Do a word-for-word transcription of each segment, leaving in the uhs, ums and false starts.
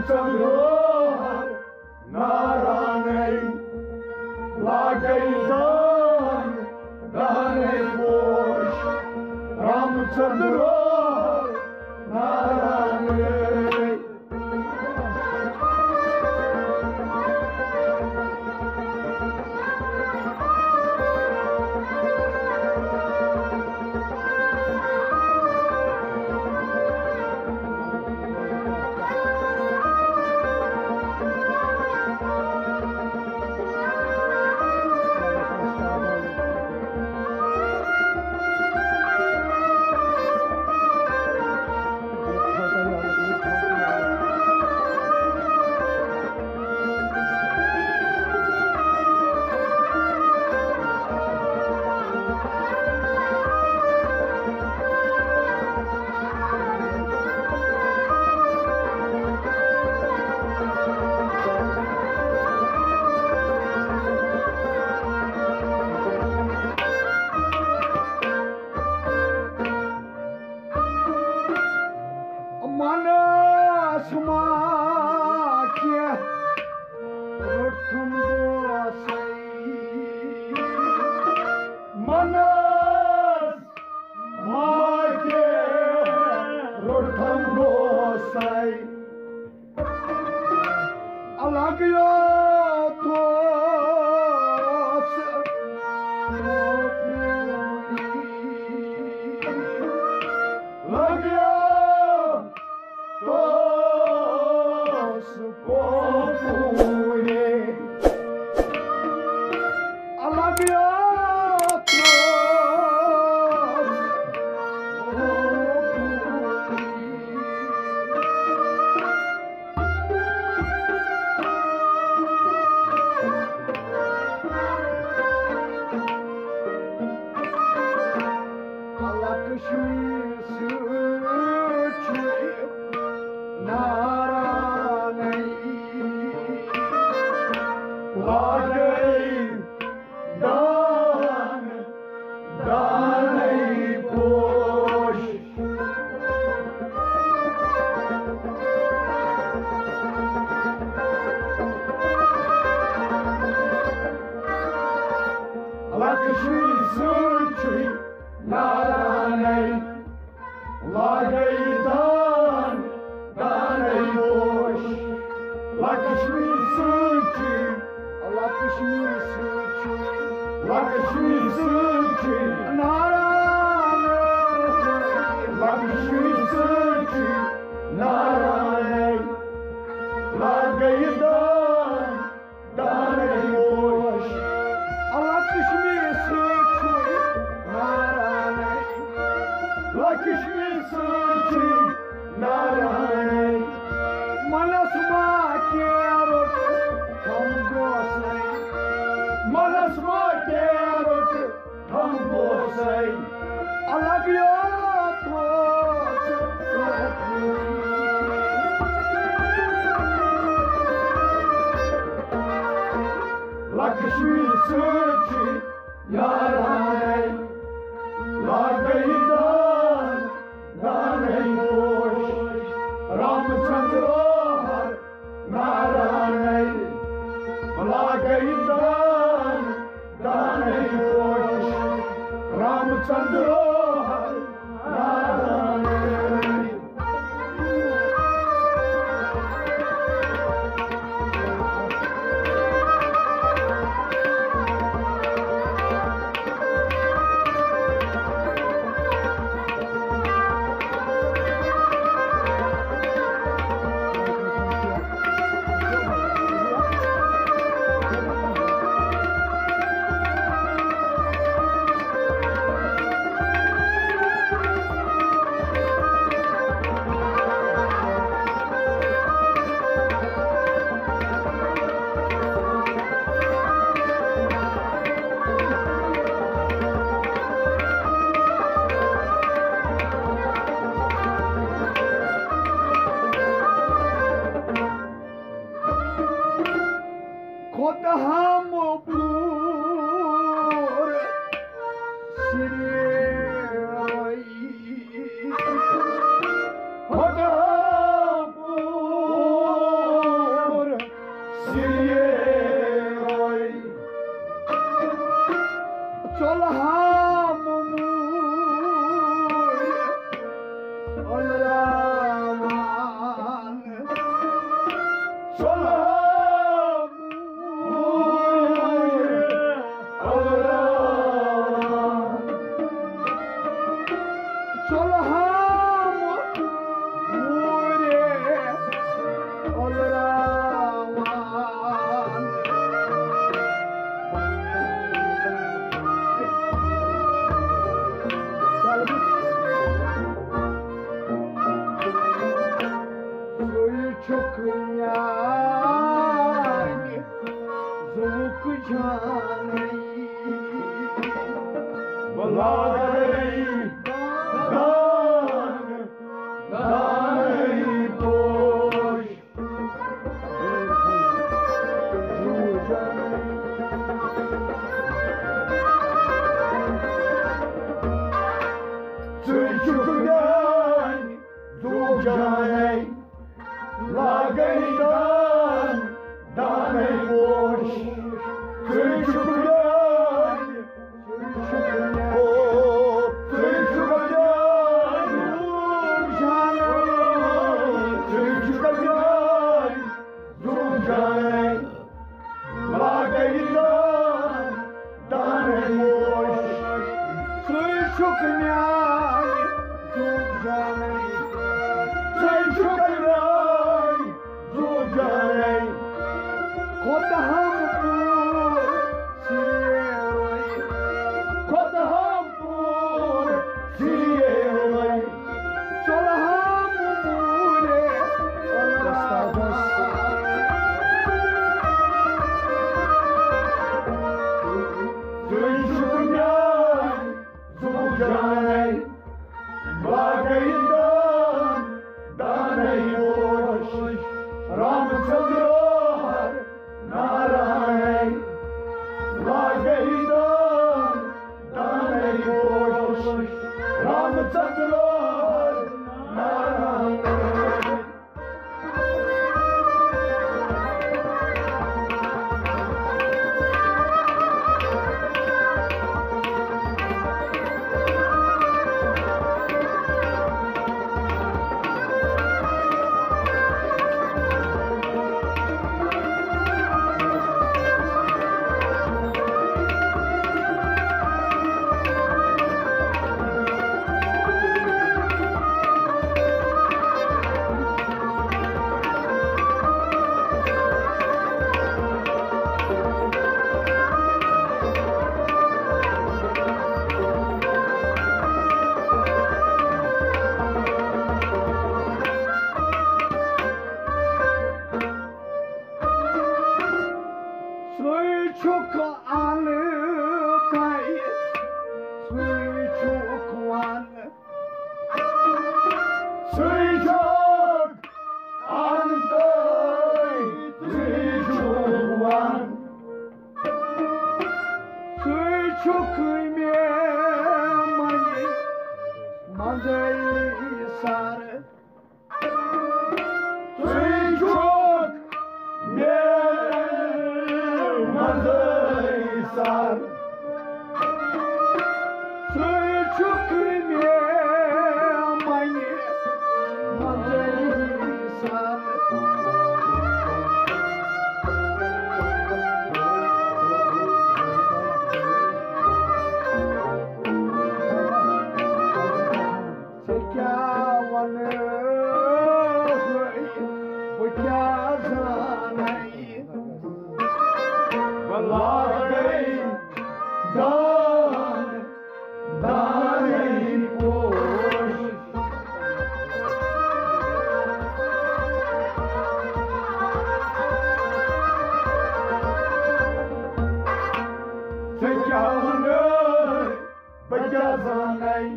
रामचंद्र नारायण लागे दान दाने पोष Ramchandra Narayan Çokuyani zokujani Vallahi dan danay boş Çocuklar zokujani Lagaydan danay boş Çocuklar Oh Çocuklar Çocuklar Çocuklar Lagaydan danay boş Çocuklar Çocuklar Zujay, Kotahampur, Sireway, Kotahampur, Sireway, Solahampure, Olastabas. Zujay, Zujay, Bagaydan, danay boş. Ramchandar Narayan Lagaydan danay boş Ramchandar Narayan çok anıkay, suyu çok var. Suyu çok anıkay, suyu çok var. Suyu çok kıymetli, manzayı sar. Suyu çok ne? Sar Suyu çok kıymetli Manzayı sar Sekavanı Bu kazanayı Vallahi dan danay boş Sekavanı bacazanay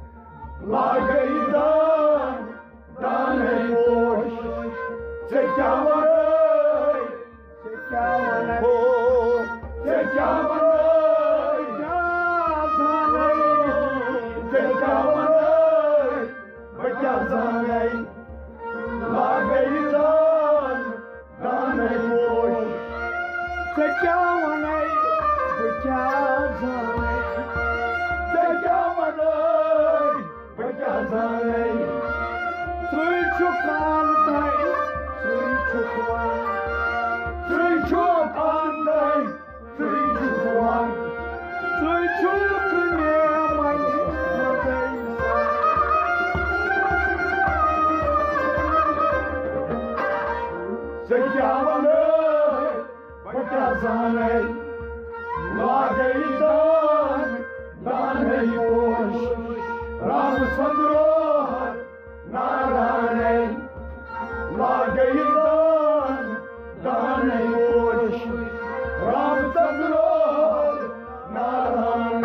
Lagaydan danay boş Sekavanı Sekavanı Sekavanı Bacazanay Lagaydan danay boş Sekavanay Bacazanay Sekavanay Bacazanay Suyu çok antay Suyu çok var Suyu çok antay Suyu çok var Ramchandra Narayan Lagaydan Dane Posh Ramchandra Narayan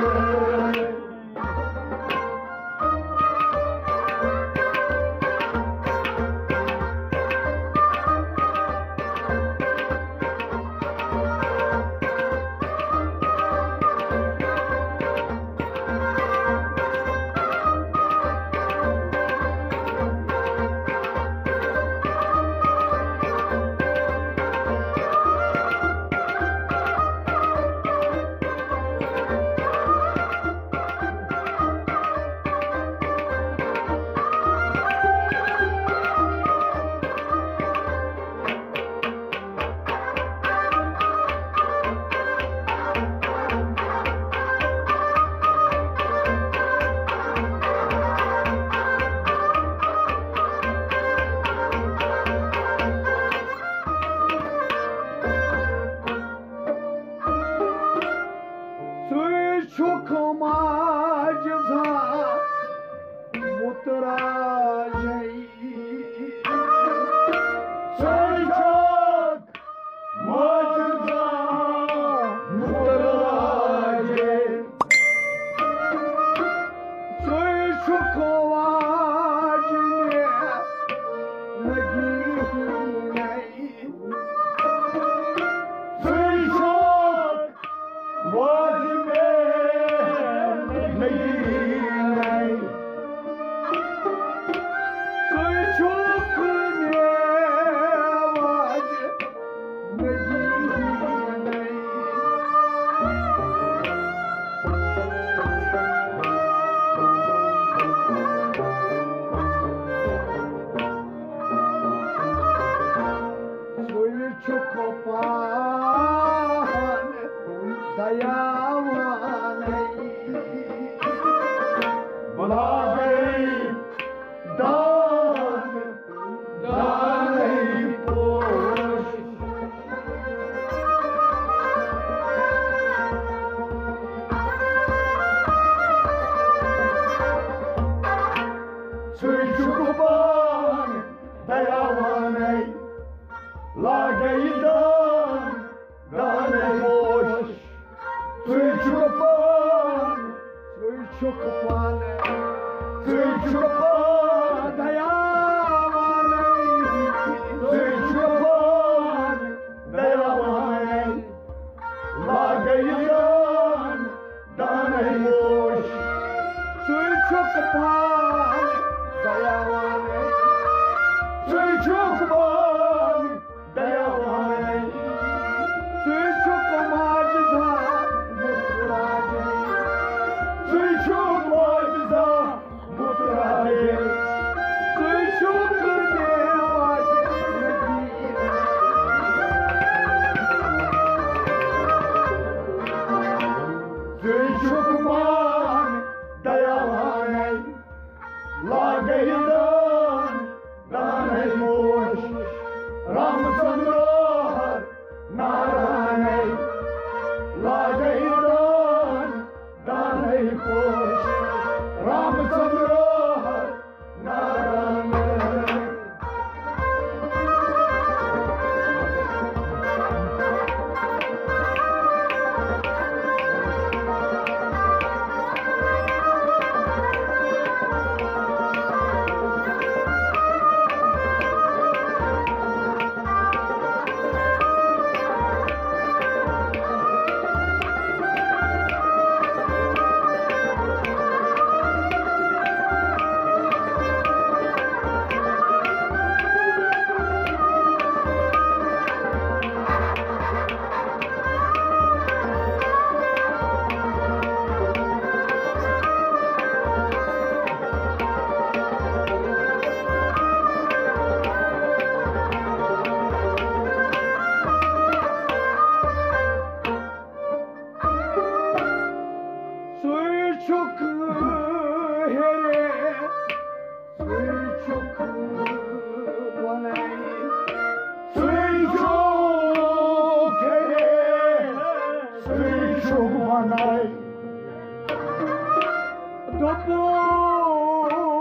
Dopo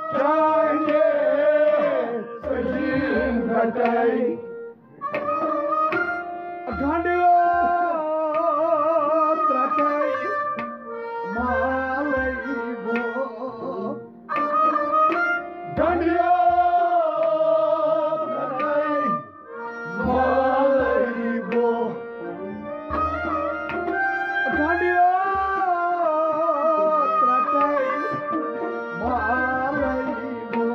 चाहे सजीन घटाई घंडियो त्रटाई मालई गो घंडियो त्रटाई मालई गो घंडियो त्रटाई मालई गो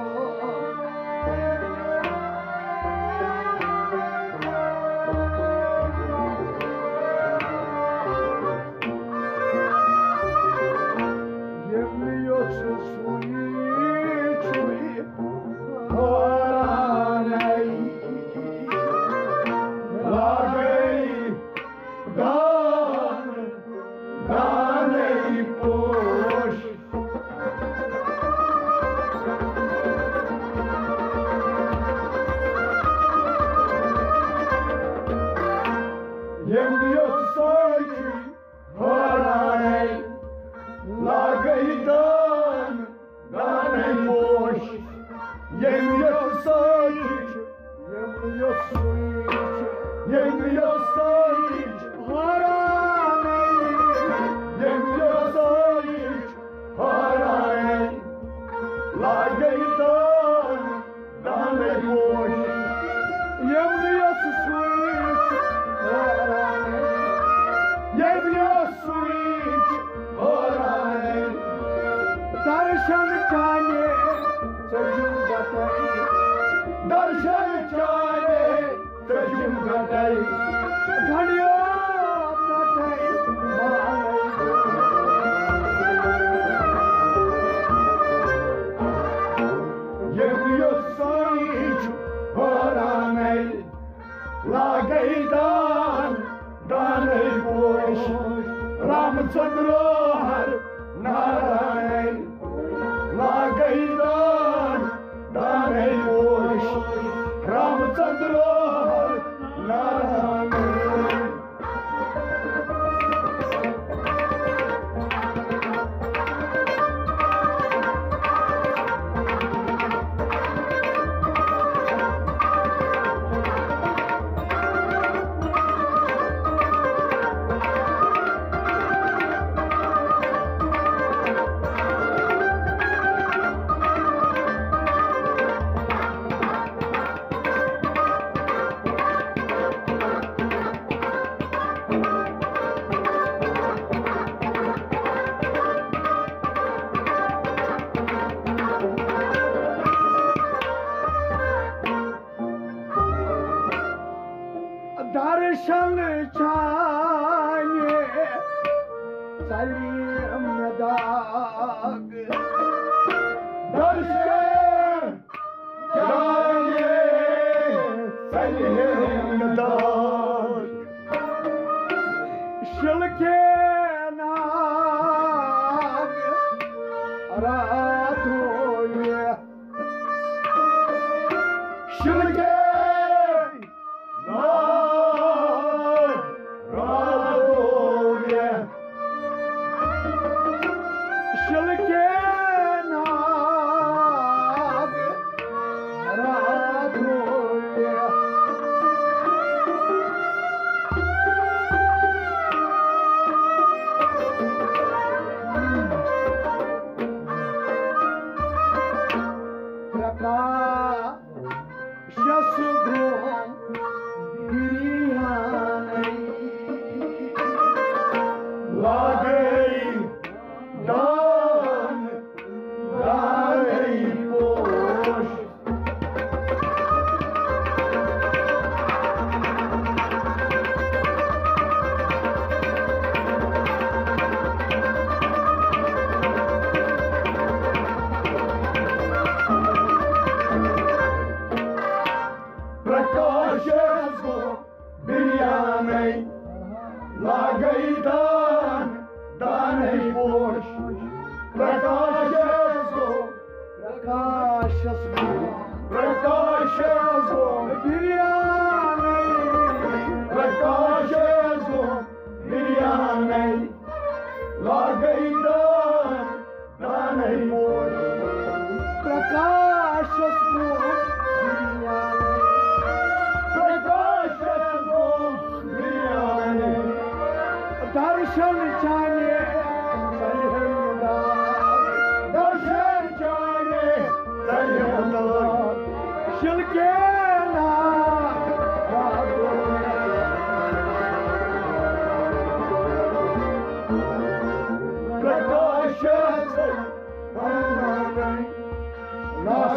दर्शन चाहे सजुम घटाई दर्शन चाहे सजुम घटाई घड़ियो त्रटाई ये सोच होराने लागई दान दाने पोष रामचंद्र हर नारायण लागई दान दाने पोष रामचंद्र हर नारायण दर्शन चाहे सलीम दाग दर्शन चाहे सलीम दाग शिलके नाग राधोये शिलके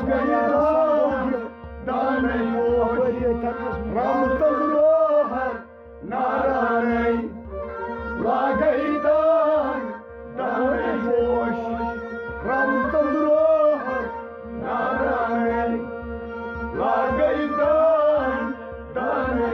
गई दाग दाने रामचंद्रो हर नारायण ला गई दाग दाने रामचंद्रो हर नारायण ला गई दाग दाने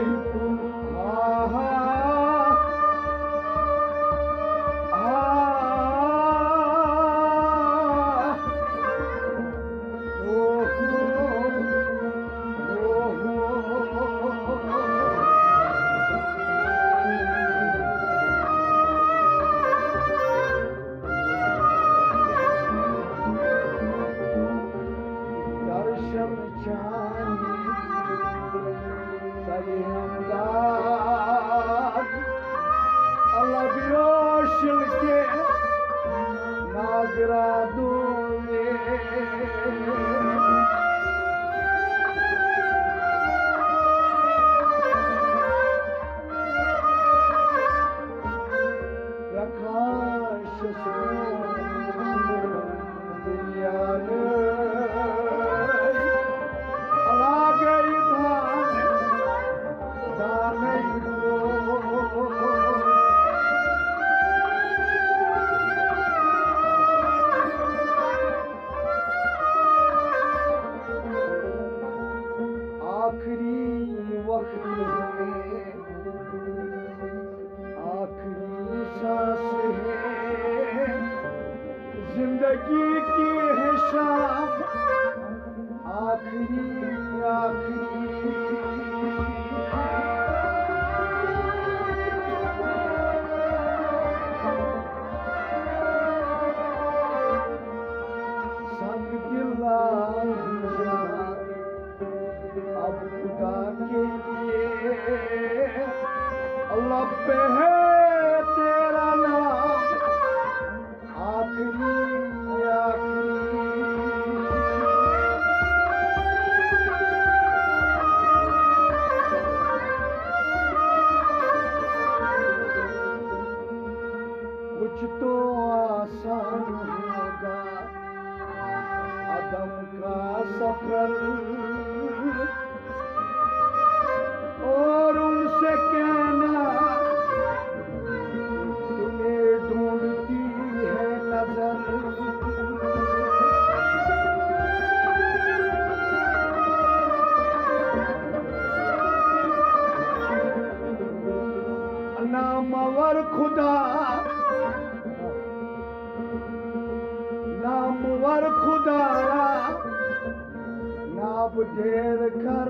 ढेर कर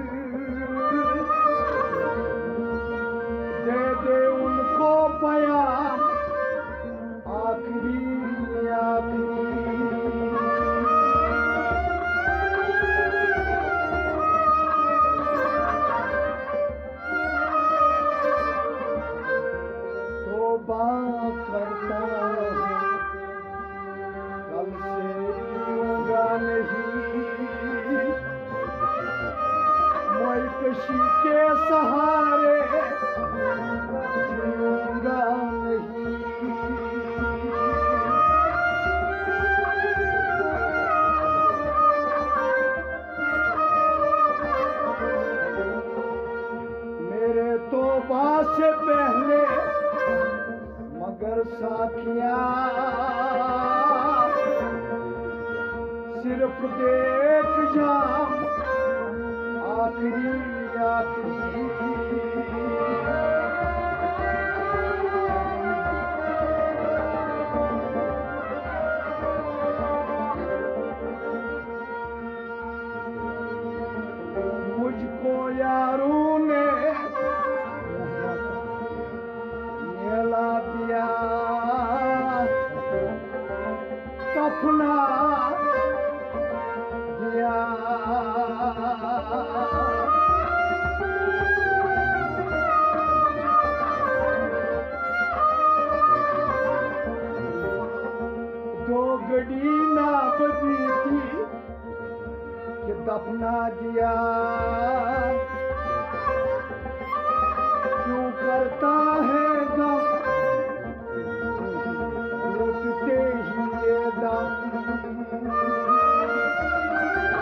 दे दे उनको बयान आखिरी आखिरी तौबा करता कल से पीऊंगा नहीं कशी के सहारे जीऊंगा नहीं मेरे तौबा से पहले मगर साथिया सिर्फ देख जाम आखिरी आखिरी मुझको यारों ने मेला दिया कफना दिया दो गड़ी नाप दी थी कि दफना दिया क्यों करता है गम लुटते ही ये दम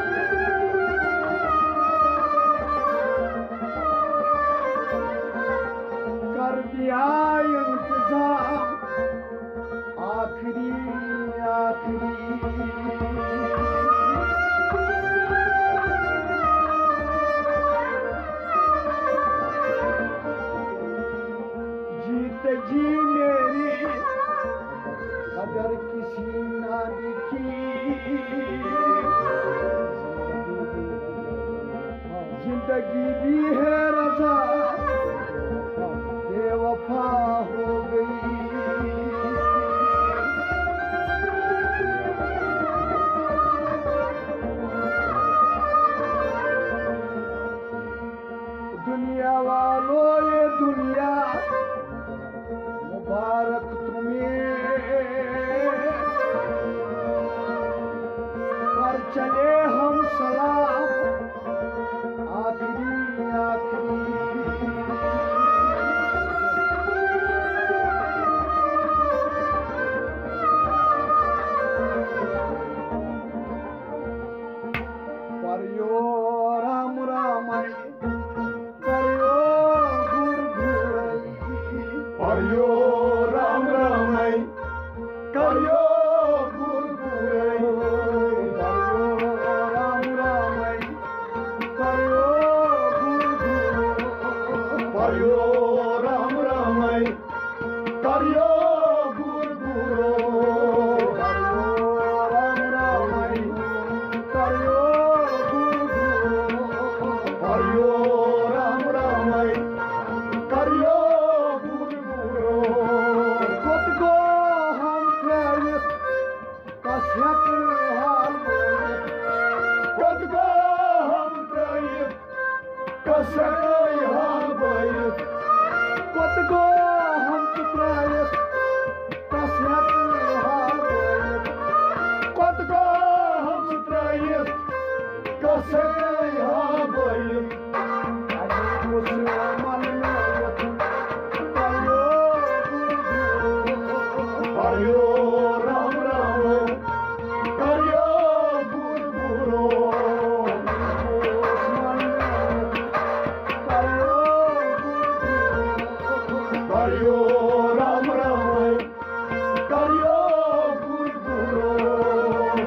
चले हम सलाम आखिरी आखिरी परियो राम रामाई परियो गुर गुरई परियो राम रामाई करियो गुर गुरई परियो राम रामाई परियो गुर गुरई परियो राम रामाई करियो गुर गुरई कत गो हम त्रयत कश्यप हाल कत गो हम त्रयत कसकई हाल बयत कत गो हम त्रयत कश्यप हाल कत गो हम त्रयत कसकई हाल बयत मुसलमान नयत परियो परियो राम रामाई करियो गुर गुरई परियो राम रामाई करियो गुर गुरई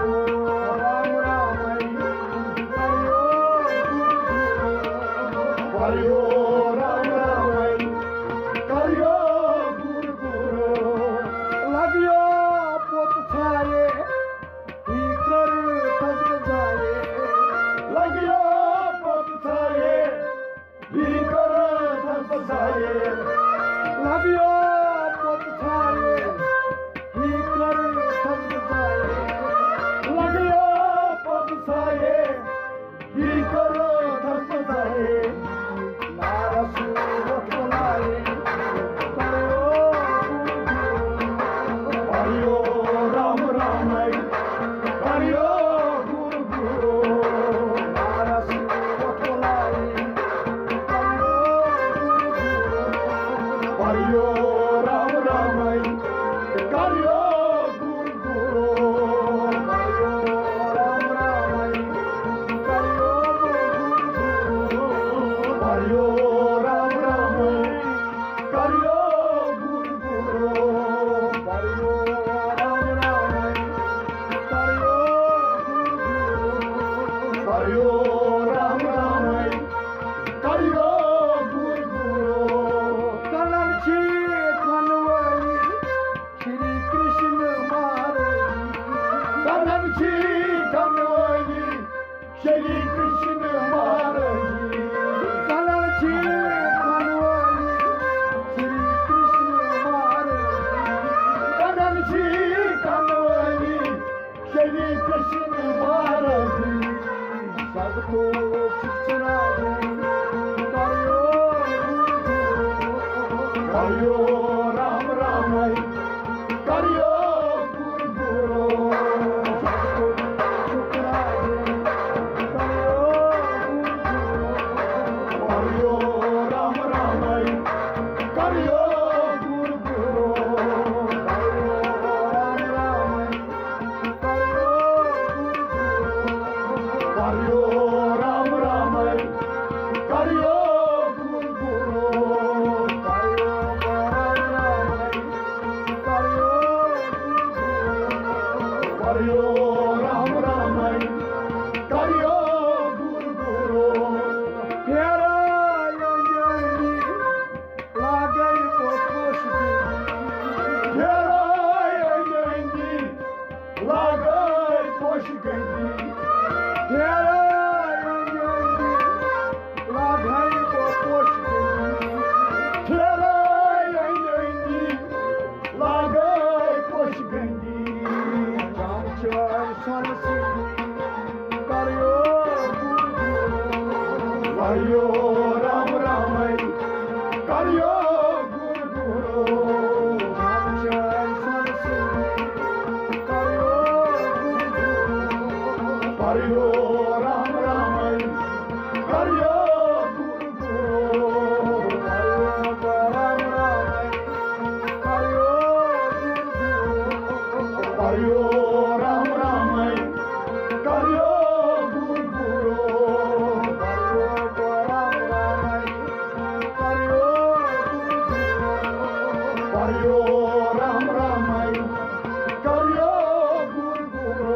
परियो राम रामाई करियो गुर गुरई लगियो पोत छाये ही कर थक जाए लगियो पथाए भीतर धसाए लगियो पोत छाये ही कर थक जाए लगियो पथाए भीतर धसाए नारस वटलाए करो परियो राम रामाई करियो गुर गुरई नारस वटलाए करो परियो राम रामाई करियो गुर गुरई राम रामाई करो परियो राम रामाई करियो गुर गुरई परियो राम रामाई करो परियो राम रामाई करियो गुर गुरई कलन छी कनवई श्री कृष्ण महाराज कनन छी कनवई श्री कृष्ण महाराज कलन छी कनवई श्री कृष्ण महाराज कनन छी कनवई श्री कृष्ण महाराज सब तो शिक्षणा करो करियो राम रामाई करियो गुर गुरई परियो राम रामाई करियो गुर गुरई परियो राम रामाई करियो गुर गुरई परियो राम रामाई करियो गुर गुरई लागै खुश गई लागै खुश गई परियो राम रामाई करियो गुर Gorai Hariyo Ram Ramai, Hariyo Guru Guru, Hariyo Ram Ramai, Hariyo Guru Guru, Hariyo Ram Ramai, Hariyo Guru Guru.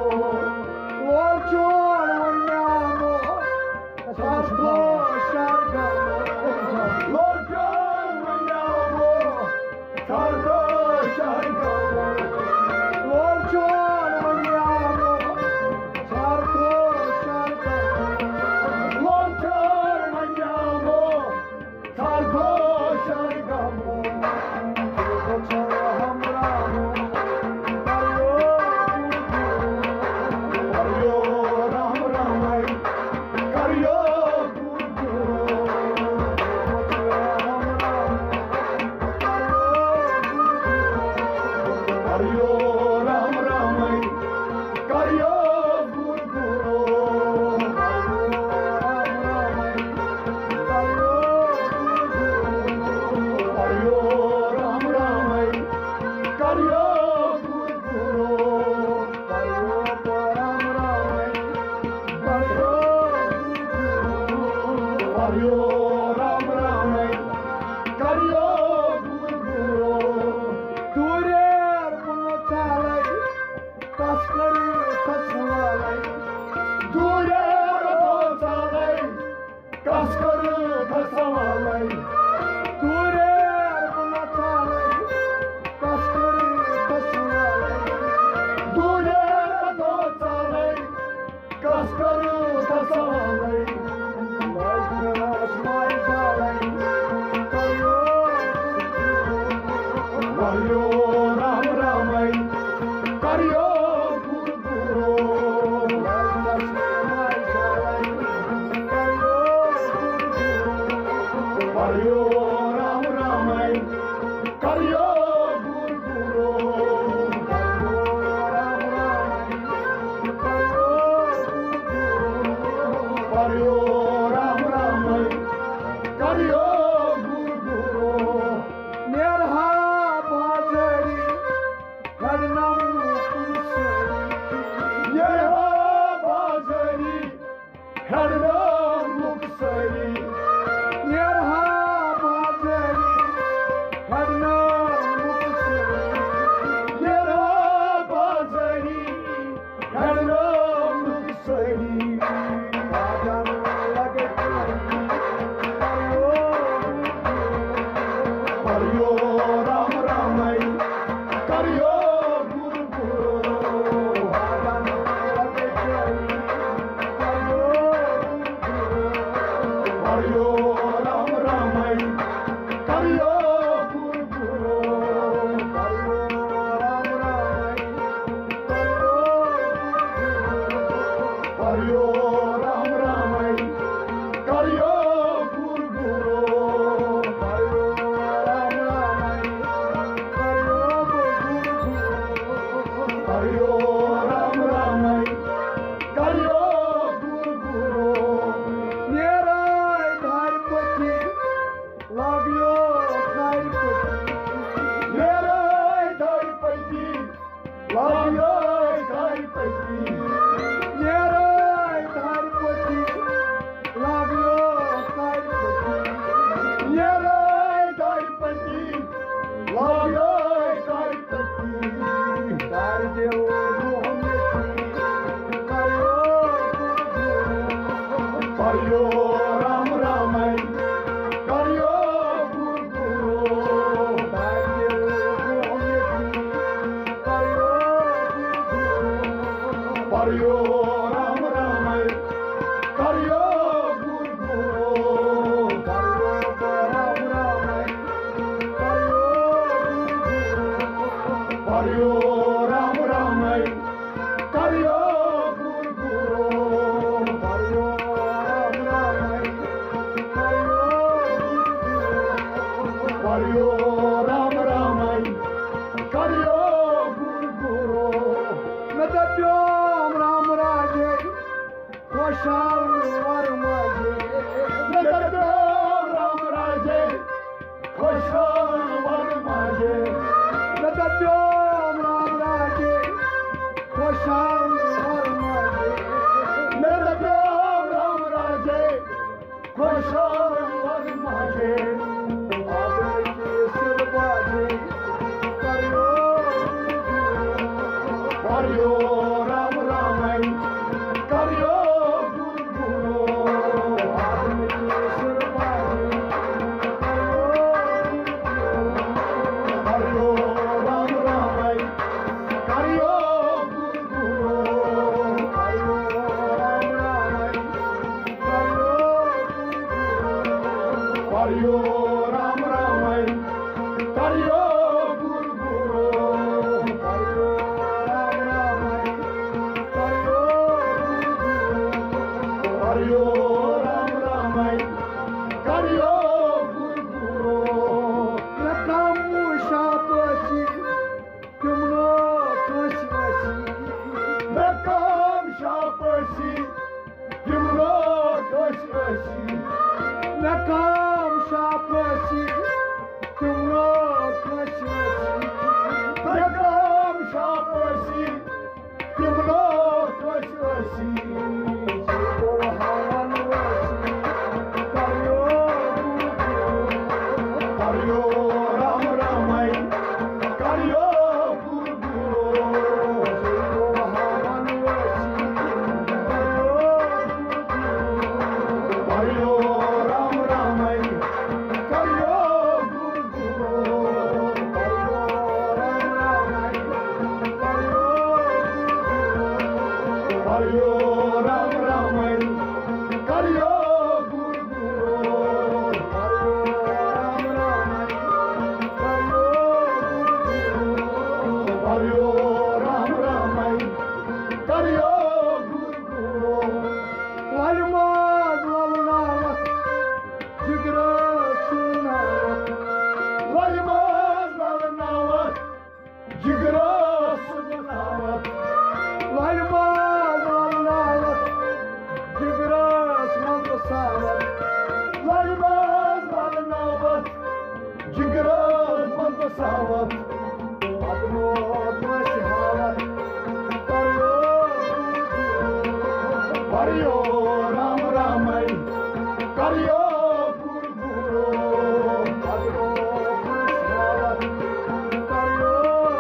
Love your Khushal वर माझे नटप्योम रामराजे खुशाल वर माझे नटप्योम रामराजे खुशाल वर माझे नटप्योम रामराजे खुशाल वर माझे आदरचे सिरबाजे करियो करियो राम रामय करियो गुरु गुरु आदरचे सिरबाजे करियो राम रामय करियो गुरु गुरु करियो राम राम करियो करियो राम रामय करियो गुरु गुरु करियो राम राम करियो करियो राम रामय करियो गुरु गुरु रकामु शापशी तुमनो कशवशी नकाम शापशी किमलो कशवशी रकाम शापशी तुमनो कशवशी नकाम शापशी किमलो कशवशी और हवन वशी करियो करियो राम रामय करियो गुरु गुरु और हवन वशी करियो करियो राम रामय करियो गुरु गुरु राम राम करियो करियो राम रामय करियो गुरु गुरु राम राम करियो करियो राम रामय करियो गुरु गुरु वलमाज वलनावत जिगरा सुनावत वलमाज वलनावत जिगरा सुनावत वलमाज वलनावत जिगरा मंदसावत वलमाज वलनावत जिगरा मंदसावत अपनो मशहावत करियो करियो राम रामय करियो गुरु गुरु अपनो मशहावत करियो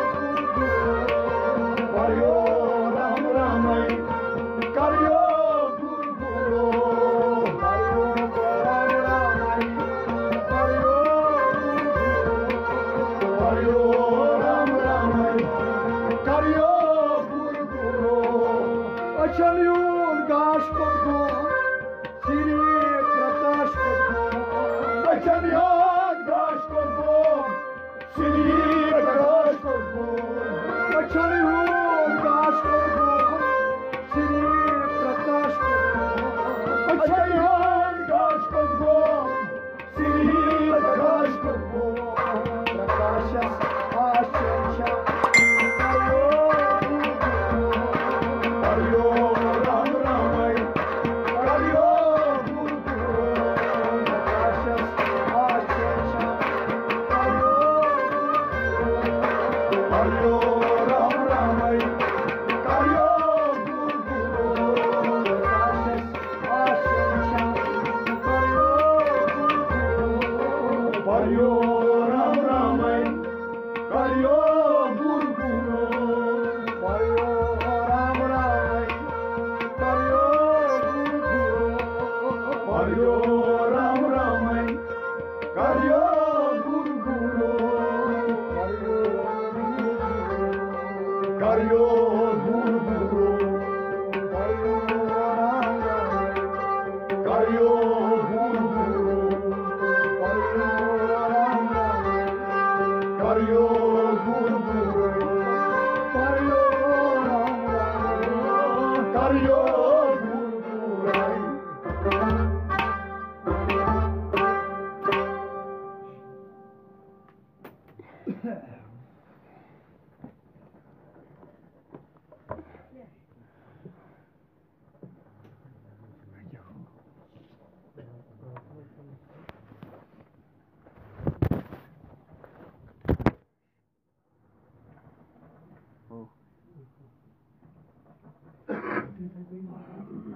करियो राम रामय करियो गुरु गुरु करियो राम राम करियो करियो राम रामय करियो गुरु गुरु अचलियोन गाश पको श्री प्रकाश पको बचनिया गाश को श्री प्रकाश को अचलियोन गाश पको श्री प्रकाश पको बचनिया गाश को श्री प्रकाश को प्रकाश आशंस करियो करियो राम रामय करियो गुरु गुरु प्रकाश आशंस करियो करियो राम रामय करियो गुरु गुरु प्रकाश आशंस करियो करियो राम रामय करियो गुरु गुरु करियो राम राम करियो करियो राम रामय करियो गुरु गुरु करियो गुरु गुरु करियो गुरु गुरु करियो गुरु गुरु करियो Thank you.